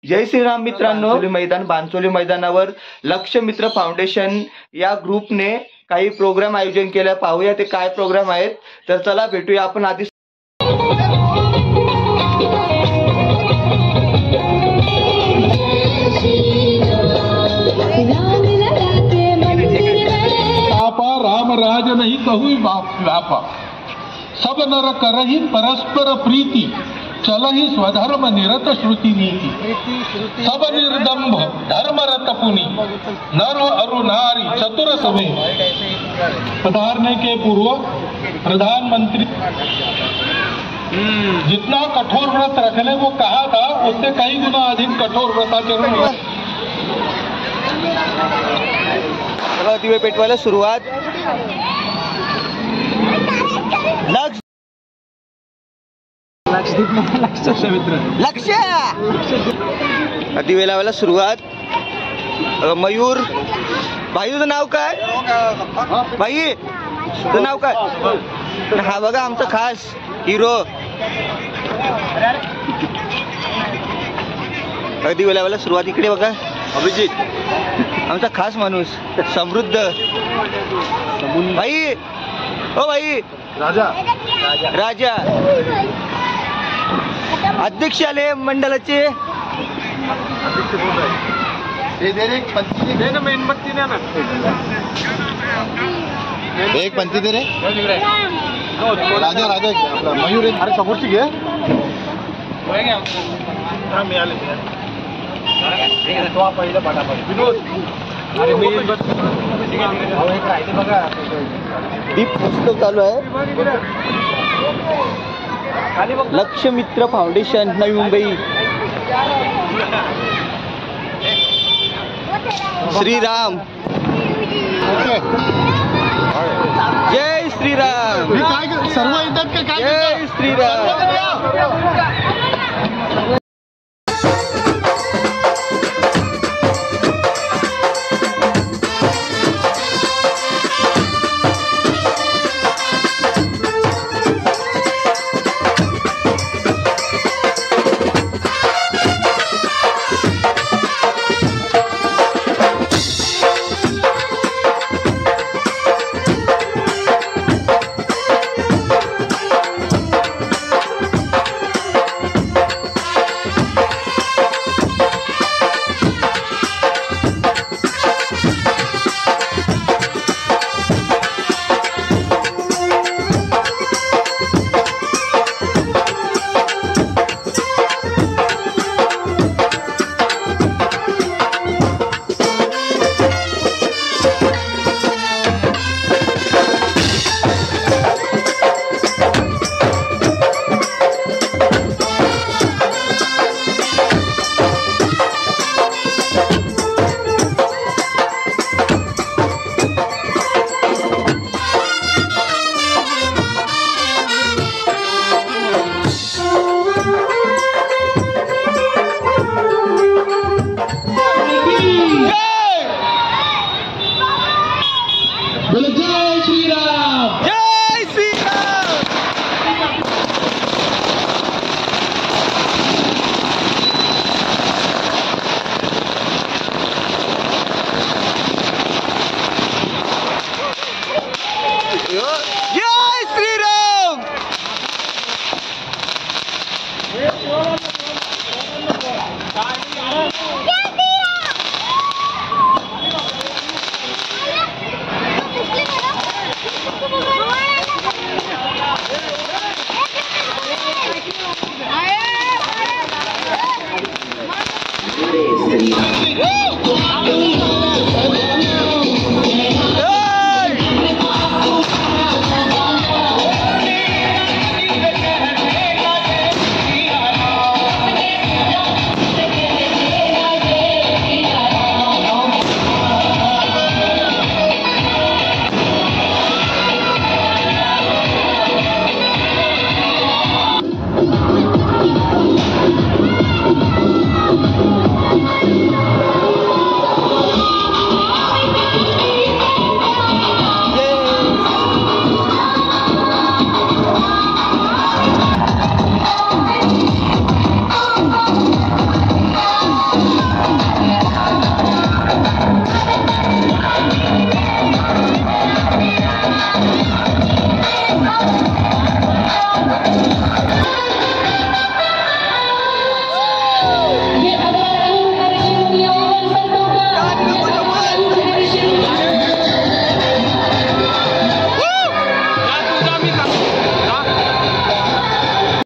जय श्रीराम मित्रांनो, बांचोली मैदानावर लक्ष मित्र फाउंडेशन या ग्रुपने काही प्रोग्राम आयोजन केलं. पाहूया ते काय प्रोग्राम आहेत. तर चला भेटूया आपण आधी. राम राज नहीं कहूँ व्यापा, सब नर करहि परस्पर प्रीति, चलहि स्वधर्म निरत श्रुति नीति, सब निर्दम्भ धर्म रत पुनि, नर अरु नारी चतुर सवे. पधारने के पूर्व प्रधानमंत्री जितना कठोर व्रत रखने को कहा था उससे कई गुना अधिक कठोर व्रताचरण. दिवे पेटवायला सुरुवात. लक्ष दिवे लावायला सुरुवात. मयूर भाई, तुझं नाव काय? भाई तुझं नाव काय? हा बघा आमचा खास हिरो. दिवे लावायला सुरुवात. इकडे बघा अभिजित, आमचा खास माणूस समृद्ध भाई. ओ भाई राजा अध्यक्ष आले मंडळाचे. एक पंथी दे रे. राजा मयूर अरे समोरची घे. दीप पुस्तक चालू आहे. लक्ष मित्र फाउंडेशन नवी मुंबई. श्रीराम. जय श्रीराम. सर्व येतात का? जय श्रीराम.